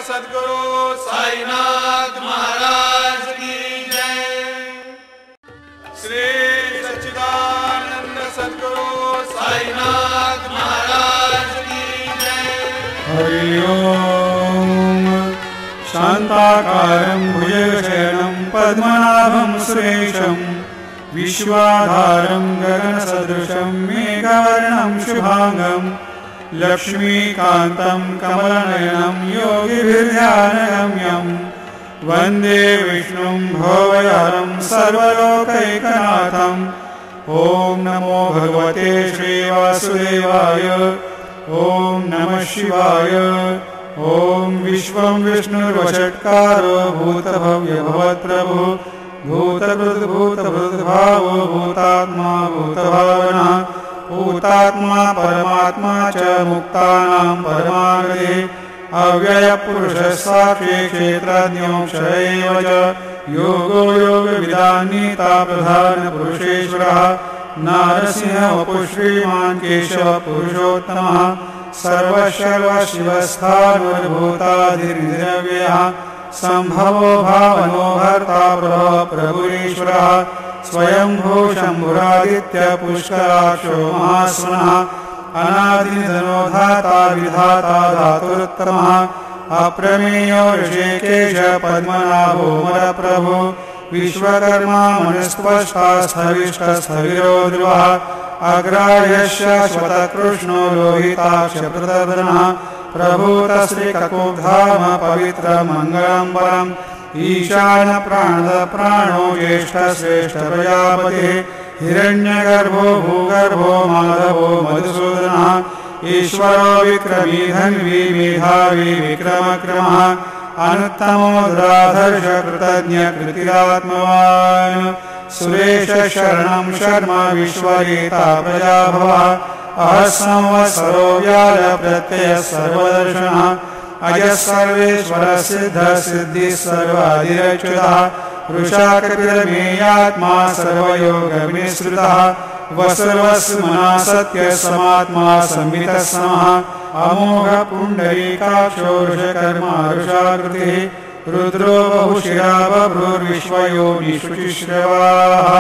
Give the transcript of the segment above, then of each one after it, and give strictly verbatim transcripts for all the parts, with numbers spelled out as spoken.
सद्गुरु साईनाथ महाराज की जय। श्री सच्चिदानंद सद्गुरु साईनाथ महाराज की जय। हरि ओम। शांताकारं भुजगशयनं पद्मनाभं सुरेशं विश्वाधारं गगनसदृशं मेघवर्णं शुभांगं लक्ष्मीकान्तं कमलनयनं योगिभिर्ध्यानगम्यं वन्दे विष्णुं भवभयहरं सर्वलोकैकनाथम्। ॐ नमो भगवते श्रीवासुदेवाय। ॐ नमः शिवाय। ॐ विश्वं विष्णुर्वषट्कारो भूतभव्यभवत्प्रभु भूतकृद्भूतभृद्भावो भूतात्मा भूतभावनः भूतात्मा परमात्मा च मुक्तानां परमागते अव्ययपुरुषः साक्षी क्षेत्रज्ञोऽक्षर एव च योगो योगविदान्नीता प्रधानपुरुषेश्वरः नारसिंह वपुः श्रीमान् केशव पुरुषोत्तमः सर्वशर्वशिवस्थाणुर्भूताधिर्निरव्ययः सम्भवो भावनो भर्ता प्रभवः प्रभुरीश्वरः स्वयंभू शम्भुरादित्य पुष्कराक्षो महास्वनः अनादिनिधनो धाता विधाता धातुरुत्तमः अप्रमेयो ऋषिकेश पद्मनाभो मरप्रभु विश्वकर्मा मनुस्त्वष्टा स्थविष्टस्थविरो ध्रुवः अग्राह्यश्च श्वतकृष्णो लोहिताक्ष प्रतधनः प्रभूतश्रीककुब्धाम पवित्रमङ्गलं परम् ईशान प्राणद प्राणो ज्येष्ठश्रेष्ठ प्रजापतिः हिरण्यगर्भो भूगर्भो माधवो मधुसूदनः ईश्वरो विक्रमी धन्वी मेधावी विक्रमक्रमः अनुत्तमो दुराधर्ष कृतज्ञ कृतिरात्मवान् सुरेश शरणं शर्म विश्वरेता प्रजाभवः अहस्संवत्सरो व्याल प्रत्यय सर्वदर्शनः अजः सर्वेश्वर सिद्ध सिद्धि सर्वाधिरच्युतः वृषा कपिलमेयात्मा सर्वयोगविनिसृतः वसर्वस्मना सत्य समात्मा संवितः समः अमोघ पुण्डरीकाक्षो वृषकर्मा वृषाकृतिः रुद्रो बहुशिरा बभ्रुर्विश्वयोनिशुचिश्रवाः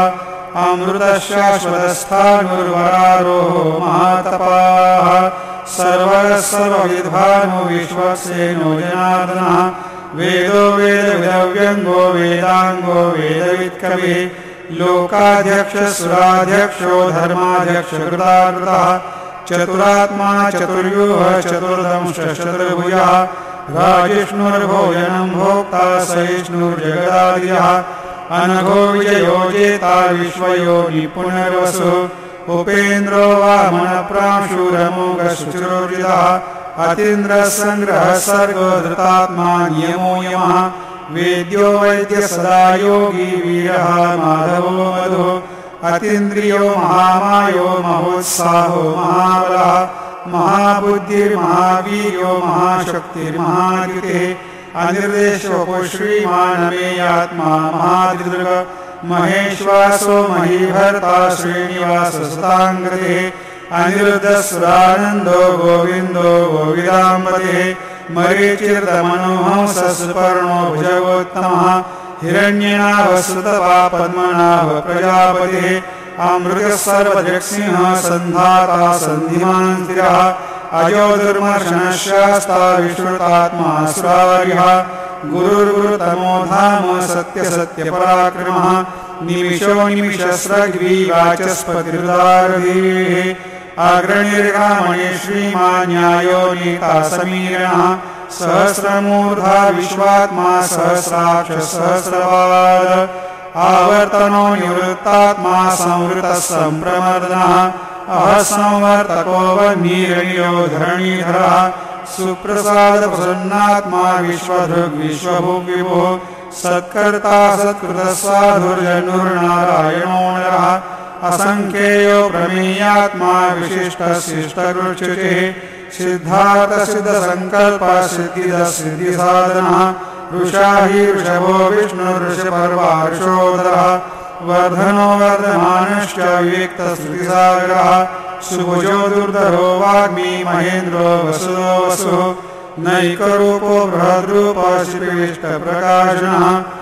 अमृतशाश्वतस्थाणुर्वरारोहो महातपाः सर्वः सर्वविद्भानो विश्वक्सेनो जनार्दनः वेदो वेदविदव्यङ्गो वेदाङ्गो वेदवित्कविः लोकाध्यक्ष सुराध्यक्षो धर्माध्यक्ष कृताकृतः चतुरात्मा चतुर्व्यूह चतुर्दंश चतुर्भुजः राजिष्णुर्भोजनं भोक्ता सहिष्णुर्जगदादियः अनघो विजयो जेता विश्वयोनि पुनर्वसुः उपेन्द्रो वामन प्रांशुरमोघशुचिरोजितः अतीन्द्रः संग्रहः सर्गो धृतात्मा नियमो यमः वेद्यो वैद्य सदा योगी वीरः माधवो मधुः अतीन्द्रियो महामायो महोत्साहो महाबलः महाबुद्धिर्महावीर्यो महाशक्तिर्महाद्युतिः अनिर्देशो श्रीमानमेयात्मा महादिदुर्ग महेश्वासो महीभर्ता श्रीनिवास सुताङ्गतिः अनिरुद्धसुरानन्दो गोविन्दो गोविदाम्बतिः मरीचिर्दमनोहंसस्पर्णो भुजगोत्तमः हिरण्यनाभसुतपा पद्मनाभ प्रजापतिः अमृतसर्वजगत्सिंह सन्धाता सन्धिमान् स्थिरः अजो दुर्मर्शनशास्ता विश्रुतात्मा सुरार्यः गुरुर्गुरुतमो धाम सत्यसत्यपराक्रमः निमिषो निमिषस्रग्वी वाचस्पतिरुदारधीः अग्रणिर्गामणि श्रीमान् न्यायो नीता समीरणः सहस्रमूर्धा विश्वात्मा सहस्राक्ष सहस्रवाद आवर्तनो निवृत्तात्मा संवृतः सम्प्रमर्दनः अहसंवर्तको वह्निरण्यो धरणीधरः सुप्रसाद प्रसन्नात्मा विश्वधृग् विश्वभुग्विभुः सत्कर्ता सत्कृतसाधुर्जनुर्नारायणो नरः असंख्येयो प्रमेयात्मा विशिष्टशिष्टकृच्युतिः सिद्धार्थ सिद्धसंकल्प सिद्धिद सिद्धिसाधनः वृषा हि वृषभो विष्णुर्वृषपर्वा वृषोदरः वर्धनो वर्धमानश्च विविक्तश्रुतिसागरः सुभुजो दुर्धरो वाग्मी महेन्द्रो वसुदो वसुः नैकरूपो बृहद्रूपो शिपिष्टप्रकाशनः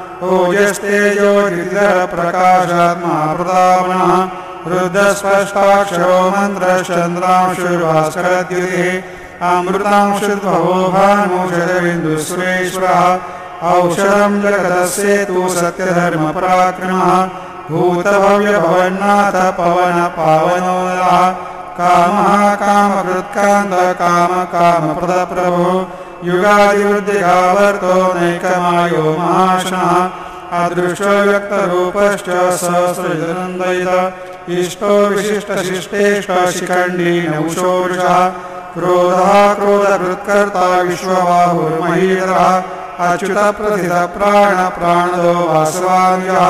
ओजस्तेजोदितरप्रकाशात्मा प्रतापनः रुद्रस्पष्टाक्षरो मन्त्रश्चन्द्रांशुर्भास्करद्युतिः अमृतांशुर्भवो भानुषदबिन्दुसुरेश्वरः औषधं जगदस्येतु सत्यधर्मपराक्रमः भूतभव्यभवन्नाथ पवन पावनोदः कामः कामकृत्कान्त काम कामप्रदप्रभो युगादिवृद्धिकावर्तो नैकमायो महाशनः अदृष्टो व्यक्तरूपश्च सहस्रजनन्दयित इष्टो विशिष्टशिष्टेष्ट शिखण्डी नौषोरुषः क्रोधः क्रोधकृत्कर्ता विश्वबाहुर्महीधरः अच्युतप्रथितप्राणप्राणदो वासवान्यः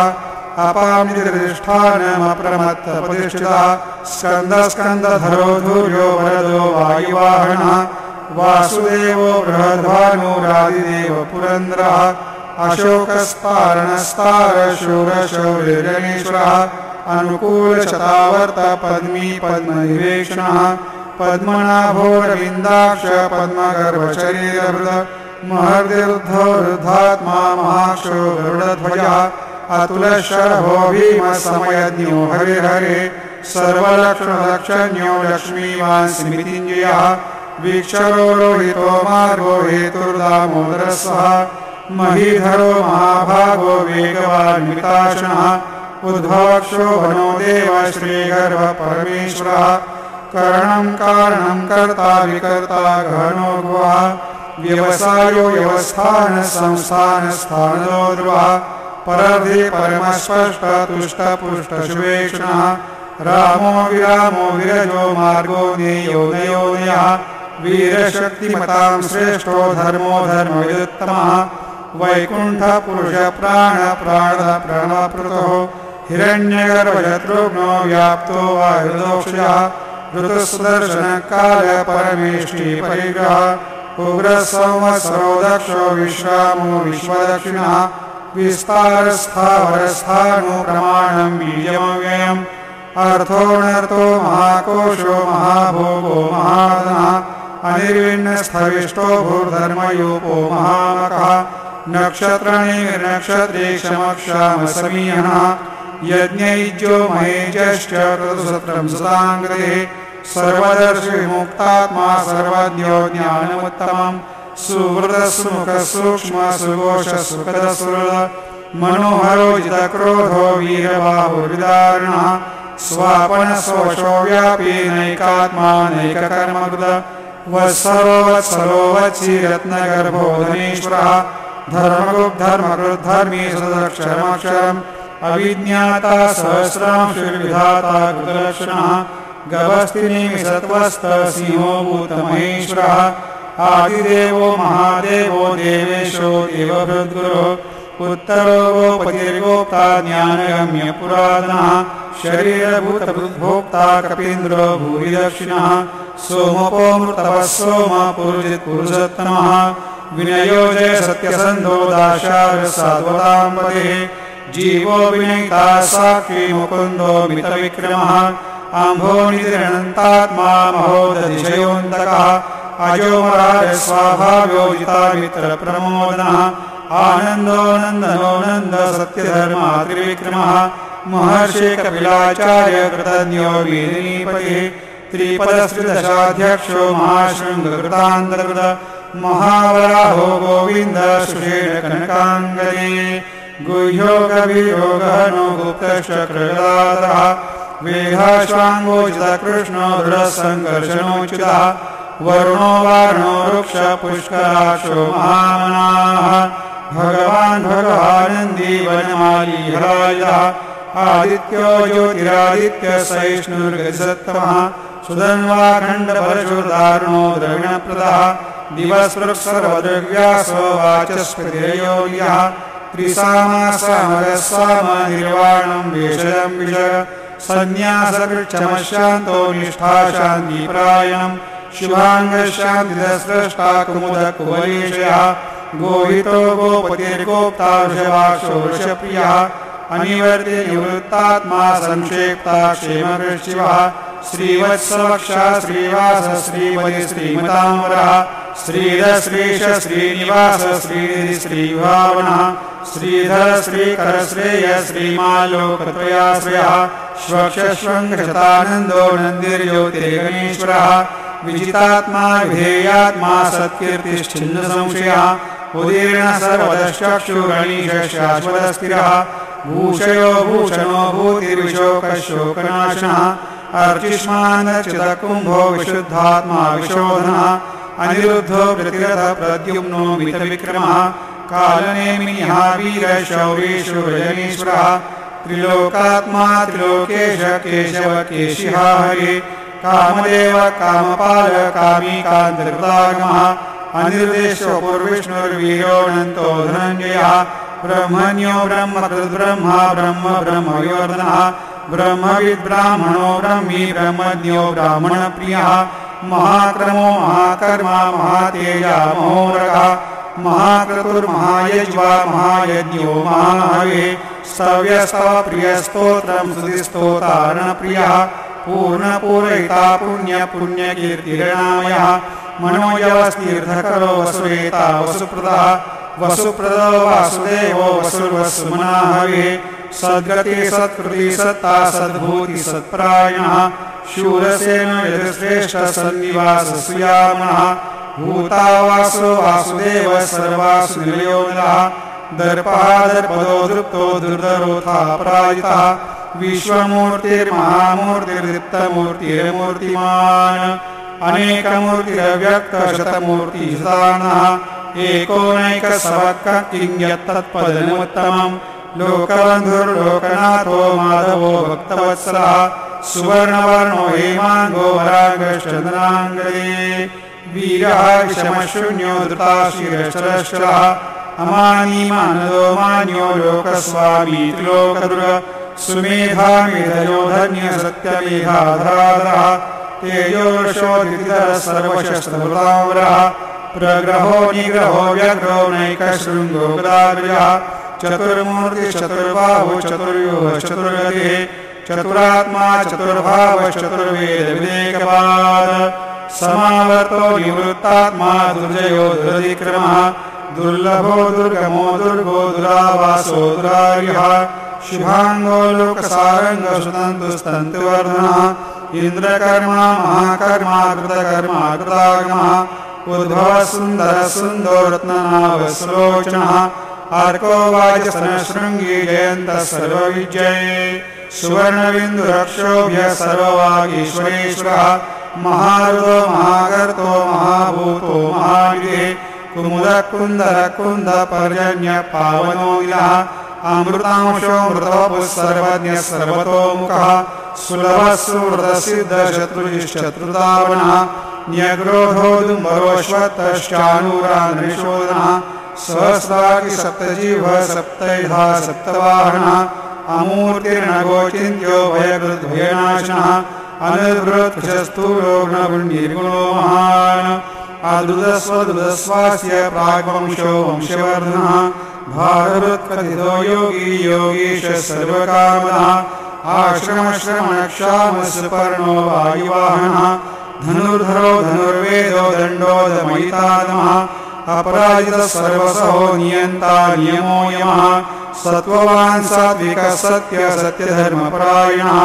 अपामितिष्ठानमप्रमत्तप्रतिष्ठितः स्कन्दस्कन्दधरो धूर्यो वरदो वायुवाहनः वासुदेवो बृहद्भानुरादिदेव पुरन्दरः अशोकस्तारणस्तारशूरशौर्यजनेश्वरः अनुकूलशतावर्त पद्मी पद्मनिवेक्षणः पद्मनाभोरविन्दाक्ष पद्मगर्भशरीरभृत महर्दिरुद्धो रुद्धात्मा महाक्षो गरुडध्वजः अतुलशरभो भीमसमयज्ञो हरिहरे सर्वलक्षणलक्षण्यो लक्ष्मीवान् स्मृतिञ्जयः वीक्षरो रोहितो मार्गो हेतुर्दामोदरस्सः महीधरो महाभागो वेगवान् मिताशनः उद्भवक्षो वनो देव श्रीगर्भ परमेश्वरः करणं कारणं कर्ता विकर्ता गहनो गुहा व्यवसायो व्यवस्थान संस्थान स्थानो ध्रुवः परर्धि परमस्पष्ट तुष्ट पुष्ट शुभेक्षणः रामो विरामो विरजो मार्गो नेयो नयोनयः वीरशक्तिमतां श्रेष्ठो धर्मो धर्मविदुत्तमः वैकुण्ठ पुरुष प्राण प्राण प्रणवपृतो हिरण्यगर्भशत्रुघ्नो व्याप्तो वायुदोक्षयः ऋतुसुदर्शनकाल परमेष्टि परिग्रहः उग्रसंवत्सरो दक्षो विश्रामो विश्वदक्षिणः विस्तारस्थावरस्थानो प्रमाणं बीजमव्ययम् अर्थोऽनर्थो महाकोशो महाभोगो महाधनः अनिर्विण्णस्थविष्टो भूर्धर्मयूपो महामकः नक्षत्रनिर्नक्षत्रे क्षमक्षामसमीहनः यज्ञैज्यो महेजश्च ऋतुसत्रं सदाङ्गते सर्वदर्शिविमुक्तात्मा सर्वज्ञो ज्ञानमुत्तमम् सुहृदसुमुखसूक्ष्म सुघोषसुखदसुहृद मनोहरो जितक्रोधो वीरबाहुर्विदारिणः स्वापनशोषो व्यापी नैकात्मा नैककर्मकृत वत्सरो वत्सरो वत्सी रत्नगर्भो धनेश्वरः धर्मगुप्धर्मकृद्धर्मी सदक्षरमक्षरम् अविज्ञाता सहस्रांशुर्विधाता कृतलक्षणः गभस्तिनिमिषत्वस्त सिंहो भूतमहेश्वरः आदिदेवो महादेवो देवेशो देवभृद्गुरो उत्तरो गोपतिर्गोप्ता ज्ञानगम्य पुरातनः शरीरभूतभृद्भोक्ता कपीन्द्रो भूरि दक्षिणः सोमपोऽमृतवः सोम पुरुषित्पुरुषोत्तमः विनयो जय सत्यसन्धो दाशारसाद्वतां पतेः जीवो विनयिता साक्षी मुकुन्दो मितविक्रमः आम्भोनिधिरनन्तात्मा महोदधिशयोऽन्तकः अजोमराजस्वाभाव्यो जितामित्रप्रमोदनः आनन्दो नन्दनो नन्द सत्यधर्मात्रिविक्रमः महर्षि कपिलाचार्य कृतज्ञो वीरिणीपतिः त्रिपदश्रीदशाध्यक्षो महाशृङ्गकृतान्तर्गत महावराहो गोविन्द सुषेण कनकाङ्गले गुह्यो गभीरो गहनो गुप्तश्चक्रगदाधरः वेधाश्वाङ्गोचितकृष्णो दृढसङ्कर्षणोचितः वरुणो वारुणो वृक्ष पुष्कराक्षो महामनाः भगवान् भगवानन्दी वनमाली हरायः आदित्यो ज्योतिरादित्य सहिष्णुर्गतिसत्तमः सुधन्वाखण्डपरशुर्दारुणो द्रविणप्रदः दिवस्पृक्सर्वदृग्व्यासो वाचस्पतिरयोग्यः त्रिसामासामगस्साम निर्वाणं वेषयं विषय सन्न्यासकृच्छमशान्तो निष्ठा शान्तिपरायणम् शुभाङ्गशान्तिदस्रष्टा कुमुदकुवलेशयः गोहितो गोपतिर्गोप्ता वृषभाक्षो वृषप्रियः अनिवर्ति निवृत्तात्मा संक्षेप्ता क्षेमवृश्चिवः श्रीवत्सवक्षा श्रीवास श्रीमति श्रीमताम्बरः श्रीधर श्रीश श्रीनिवास श्रीनिधि श्रीभावनः श्रीधर श्रीकर श्रेय श्रीमालोकत्रयाश्रयः श्वक्षश्वङ्गशतानन्दो नन्दिर्ज्योतिर्गणेश्वरः विजितात्मा विधेयात्मा सत्कीर्तिश्चिन्न संशयः उदीर्ण सर्वदश्चक्षुगणीश शाश्वतस्थिरः भूषयो भूषणो भूतिर्विशोकशोकनाशनः अर्चिष्मानच्युतकुम्भो विशुद्धात्मा विशोधनः अनिरुद्धो प्रतिरथ प्रद्युम्नो मितविक्रमः कालनेमिनिः वीरशौरीशो रजनीश्वरः त्रिलोकात्मा त्रिलोकेश केशव केशिः हरे कामदेव कामपाल कामिकान्तकृतागमः अनिर्देशो पूर्विष्णुर्वीरोऽनन्तो धनञ्जयः ब्रह्मण्यो ब्रह्मकृद्ब्रह्मा ब्रह्म ब्रह्मविवर्धनः ब्रह्मविद्ब्राह्मणो ब्रह्मी ब्रह्मज्ञो ब्राह्मणप्रियः महाक्रमो महाकर्मा महातेजा महोरगः महाक्रतुर्महायज्वा महायज्ञो महाहवे स्तव्यस्तवप्रियस्तोत्रं स्तुतिस्तोतारणप्रियः पूर्णपूरयिता पुण्यपुण्यकीर्तिर्नामयः मनोजवस्तीर्थकरो वसुरेता वसुप्रदः वसुप्रदो वासुदेवो वसुर्वसुमनाहवे सद्गति सत्कृति सत्ता सद्भूति सत्परायणः शूरसेन यजुश्रेष्ठ सन्निवास सुयामनः भूतावासो वासुदेव सर्वासु निलयोनिलः दर्पः दर्पदो दृप्तो दुर्धरोथा पराजितः विश्वमूर्तिर्महामूर्तिर्दीप्तमूर्तिर्मूर्तिमान् अनेकमूर्तिरव्यक्तशतमूर्तिशतानः एकोनैकसवक्कः किञ्यत्तत्पदमुत्तमम् लोकबन्धुर्लोकनाथो माधवो भक्तवत्सलः सुवर्णवर्णो हेमाङ्गो वराङ्गश्चन्द्राङ्गले वीरः विषमशून्यो धृताशिरश्चरश्चरः अमानी मानदो मान्यो लोकस्वामी त्रिलोकदुर्ग सुमेधामेधयो धन्य सत्यमेधाधराधरः तेजोरशोधितः सर्वशस्त्रभृतावरः प्रग्रहो निग्रहो व्यग्रो नैकशृङ्गो गदाग्रजः चतुर्मूर्तिश्चतुर्बाहु चतुर्युगश्चतुर्गतिः चतुरात्मा चतुर्भावश्चतुर्वेदविदेकपाद समावर्तो निवृत्तात्मा दुर्जयो दुरधिक्रमः दुर्लभो दुर्गमो दुर्गो दुरावासो दुरार्यः शुभाङ्गो लोकसारङ्गो सुतन्तुस्तन्तुवर्धनः इन्द्रकर्मा महाकर्मा कृतकर्मा कृतागमः उद्भवः सुन्दरः सुन्दो रत्ननाभसुलोचनः अर्को वाजसनशृङ्गी जयन्तः सर्वविजये सुवर्णबिन्दुरक्षोभ्यः सर्ववागीश्वरेश्वरः महारुदो महागर्तो महाभूतो महाविदे कुमुदः कुन्दः कुन्दः पर्जन्य पावनो निलः अमृतांशो मृतवपुः सर्वज्ञः सर्वतोमुखः सुलभः सुहृदसिद्धः शत्रुजिश्चतुर्धावनः न्यग्रोधो दुम्बरोऽश्वत्थश्चाणूरान्निशोधनः सहस्राक्षि सप्तजिह्वः सप्तैधा सप्तवाहनः अमूर्तिर्नगोचिन्त्यो भयकृद्भयनाशनः अनिर्वृत्स्थूलो गुणपुण्यर्गुणो महान् अदृदस्वदृदस्वास्य प्राग्वंशो वंशवर्धनः भारवृत्कथितो योगी योगीश सर्वकामदः आश्रमश्रमणक्षामसुपर्णो वायुवाहनः धनुर्धरो धनुर्वेदो दण्डोदमयितादमः अपराजितः सर्वसहो नियन्ता नियमो यमः सत्त्ववान् सात्विकः सत्य सत्यधर्मपरायणः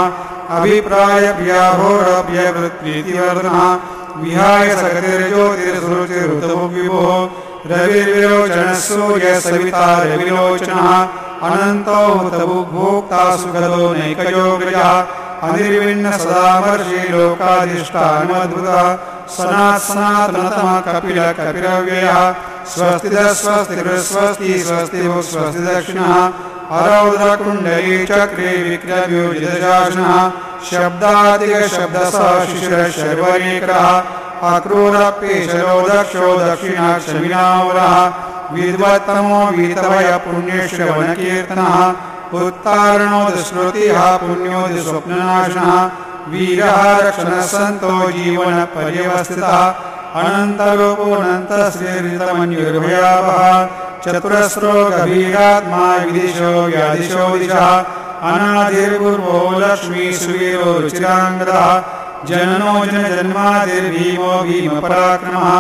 अभिप्रायप्रियाभोरप्रियवृत्प्रीतिवर्धनः विहाय सगतिर्ज्योतिर्सुरुचिरुतभुग्विभुः रविर्विरोचनः सूर्यः सविता रविलोचनः अनन्तो हुतभुग्भोक्ता सुगतो नैकयोग्रजः अनिर्विण्ण सदामर्षि लोकाधिष्ठानमद्भुतः सनात् सनातनतमः कपिल कपिलव्ययः स्वस्तिदः स्वस्तिर्स्वस्ति स्वस्तिभुः स्वस्ति दक्षिणः अरौद्रकुण्डली चक्रे विक्रम्योजितशासनः शब्दादिकशब्दसः शिशिरः शर्वनेकरः अक्रूरपेशरो दक्षो दक्षिणाक्षमिनावरः विद्वत्तमो वीतभय पुण्यश्रवणकीर्तनः उत्तारणो दुष्कृतिः पुण्यो दुःस्वप्ननाशनः वीरः रक्षणः सन्तो जीवनपर्यवस्थितः अनन्तरूपोऽनन्तः श्रीरितमन्युर्भयावः चतुरस्रो गभीरात्मा विदिशो व्यादिशो दिशः अनादिर्पूर्वो लक्ष्मी सुवीरो रुचिराङ्गदः जननो जनजन्मादिर्भीमो भीमपराक्रमः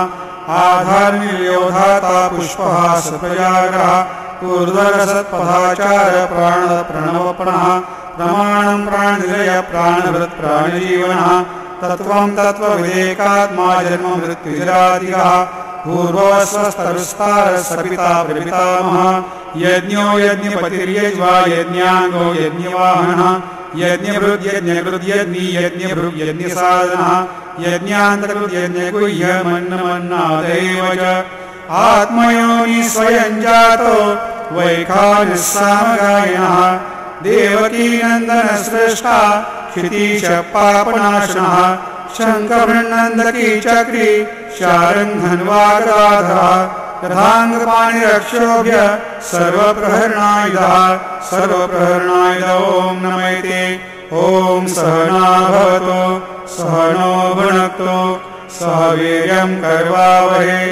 आधारनिर्योधाता पुष्पः सप्रजाग्रः ऊर्ध्वरसत्पथाचार प्राणप्रणवपणः प्रमाणं प्राणनिलय प्राणभृत् प्राणजीवनः तत्त्वं तत्त्वविवेकात्मा जन्म मृत्युजरादिकः पूर्वस्वस्तरुस्तारः सपिता प्रपितामहः यज्ञो यज्ञपतिर्यज्वा यज्ञाङ्गो यज्ञवाहनः यज्ञभृद् यज्ञकृद् यज्ञी यज्ञभृग् यज्ञसाधनः यज्ञान्तकृद् यज्ञगुह्यमन्नमन्नादेव च आत्मयोनि स्वयं जातो वैखानस्सामगायिनः देवकीनन्दनस्रष्टा क्षितीशपापनाशनः शङ्खभृन्नन्दकी चक्री शारङ्घन्वागदाधरः यथाङ्गपाणिरक्षोभ्य सर्वप्रहरणायुधः सर्वप्रहरणायुध ॐ नमैते ॐ सहना भवतु सहनो भुनक्तु सह वीर्यं कर्वावहै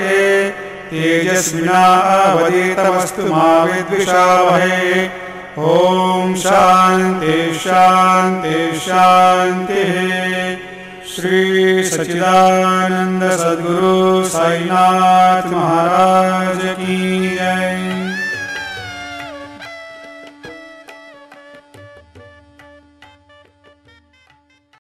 तेजस्विनावधीतमस्तु मा विद्विषावहै ॐ शान्ति शान्ति शान्तिः श्री सच्चिदानंद सद्गुरु साईनाथ महाराज की